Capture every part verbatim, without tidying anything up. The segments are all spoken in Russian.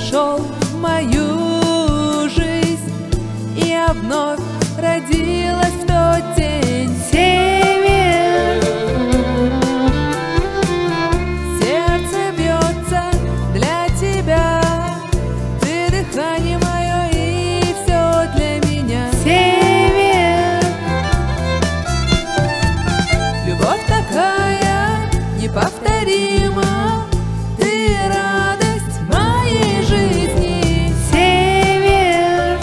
вошел в мою жизнь, и я вновь родилась в тот день. Север, сердце бьется для тебя, ты дыхание мое и все для меня. Север, любовь такая неповторима, ты радость моей жизни. Север,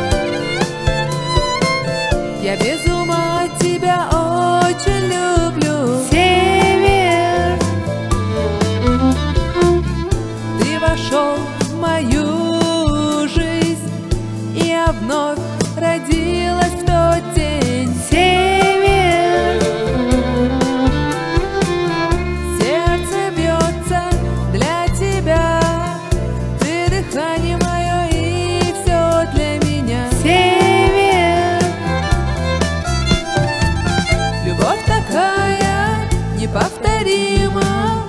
я без ума тебя очень люблю. Север, ты вошел в мою жизнь, и я вновь родилась в тот день. Север, сердце бьется для тебя, ты дыхание мое и все для меня. Север, любовь такая неповторима,